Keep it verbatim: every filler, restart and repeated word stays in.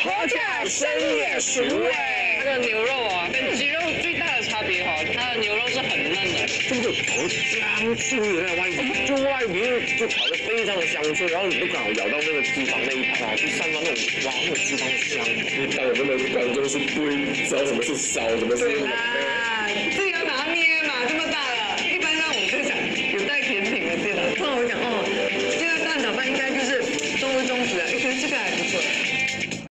佛跳深夜熟味。 这个牛肉啊，跟鸡肉最大的差别哈、哦，它的牛肉是很嫩的， 这个烤香脆的外皮，就外皮就烤的非常的香脆，然后你就刚好咬到那个脂肪那一块，就散发那种哇那种脂肪香。你当我们的观众是对，知道什么是烧，什么是冷的。 自己要拿捏嘛，这么大